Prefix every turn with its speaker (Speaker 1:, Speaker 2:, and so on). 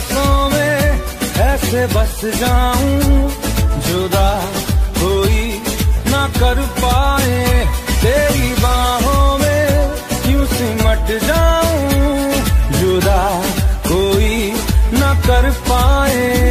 Speaker 1: सांसों में ऐसे बस जाऊं, जुदा कोई ना कर पाए। तेरी बाहों में यूं सिमट जाऊं, जुदा कोई ना कर पाए।